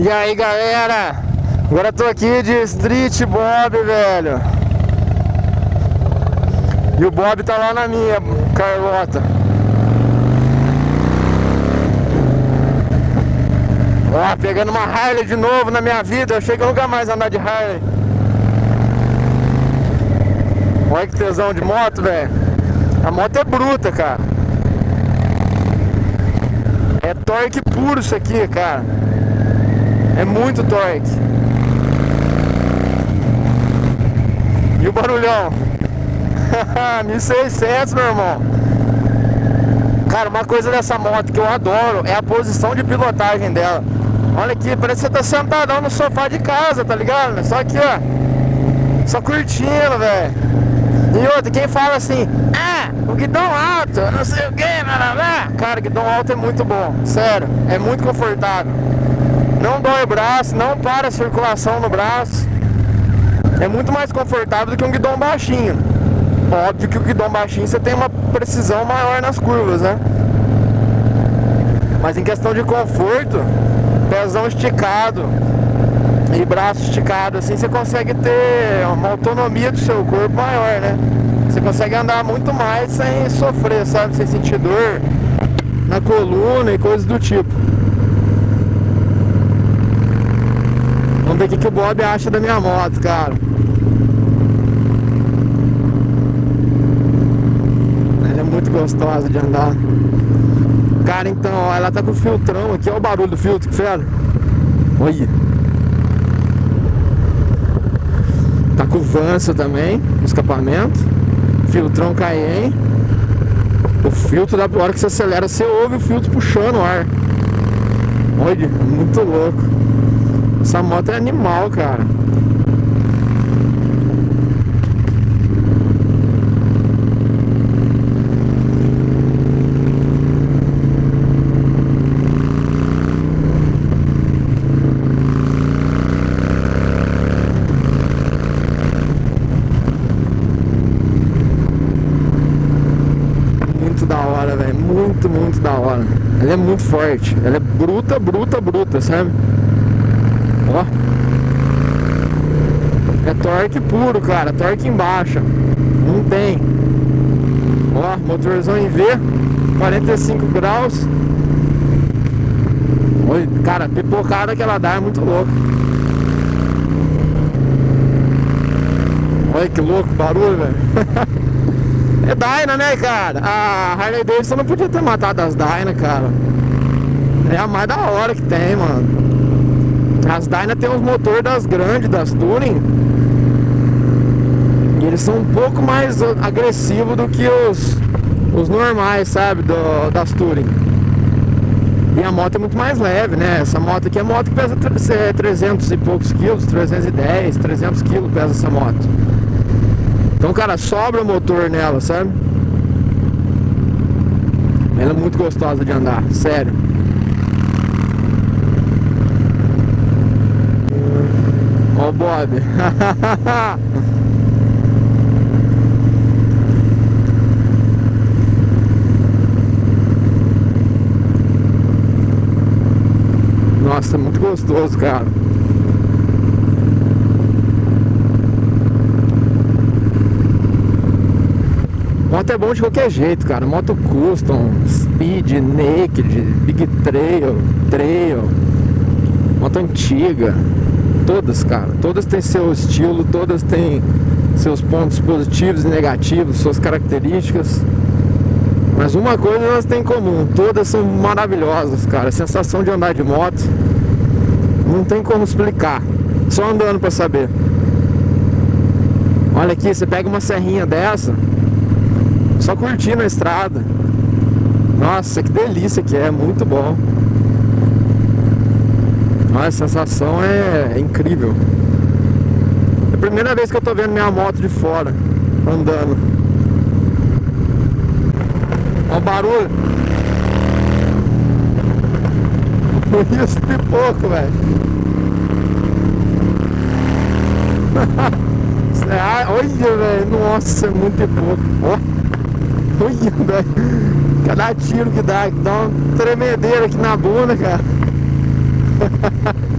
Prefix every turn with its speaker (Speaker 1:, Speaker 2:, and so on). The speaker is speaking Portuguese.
Speaker 1: E aí, galera, agora eu tô aqui de Street Bob, velho. E o Bob tá lá na minha Carlota. Ó, pegando uma Harley de novo na minha vida. Eu achei que eu nunca mais ia andar de Harley. Olha que tesão de moto, velho. A moto é bruta, cara. É torque puro isso aqui, cara. É muito torque. E o barulhão? 1600, meu irmão. Cara, uma coisa dessa moto que eu adoro é a posição de pilotagem dela. Olha aqui, parece que você tá sentadão no sofá de casa, tá ligado? Só aqui, ó. Só curtindo, velho. E outra, quem fala assim, o guidão alto, não sei o que, cara, o guidão alto é muito bom. Sério, é muito confortável. Não dói o braço, não para a circulação no braço. É muito mais confortável do que um guidão baixinho. Óbvio que o guidão baixinho você tem uma precisão maior nas curvas, né? Mas em questão de conforto, pezão esticado e braço esticado, assim você consegue ter uma autonomia do seu corpo maior, né? Você consegue andar muito mais sem sofrer, sabe? Sem sentir dor na coluna e coisas do tipo. Vamos ver o que o Bob acha da minha moto, cara. Ela é muito gostosa de andar. Cara, então, ó, ela tá com o filtrão aqui. Olha o barulho do filtro, que fera. Olha. Tá com o Vansa também, no escapamento. Filtrão Cayenne. O filtro, da hora que você acelera, você ouve o filtro puxando o ar. Olha, muito louco. Essa moto é animal, cara. Muito da hora, velho. Muito, muito da hora. Ela é muito forte. Ela é bruta, bruta, bruta, sabe? Ó, é torque puro, cara, torque em baixa. Não tem. Ó, motorzão em V, 45 graus. Olha, cara, a pipocada que ela dá é muito louco. Olha que louco o barulho, velho. É Dyna, né, cara? A Harley Davidson não podia ter matado as Dyna, cara. É a mais da hora que tem, mano. As Dyna tem os motores das grandes, das Touring. E eles são um pouco mais agressivos do que os normais, sabe? Das Touring. E a moto é muito mais leve, né? Essa moto aqui é moto que pesa 300 e poucos quilos, 310, 300 quilos pesa essa moto. Então, cara, sobra motor nela, sabe? Ela é muito gostosa de andar, sério. Ó o Bob. Nossa, é muito gostoso, cara. Moto é bom de qualquer jeito, cara. Moto custom, speed, naked, big trail, moto antiga. Todas, cara, todas têm seu estilo, todas têm seus pontos positivos e negativos, suas características. Mas uma coisa elas têm em comum, todas são maravilhosas, cara. A sensação de andar de moto não tem como explicar, só andando pra saber. Olha aqui, você pega uma serrinha dessa, só curtindo a estrada. Nossa, que delícia que é, muito bom. Olha, a sensação é incrível. É a primeira vez que eu tô vendo minha moto de fora, andando. Olha o barulho. Isso, pipoco, velho. Olha, velho. Nossa, é muito pipoco. Olha, velho. Cada tiro que dá uma tremedeira aqui na bunda, cara.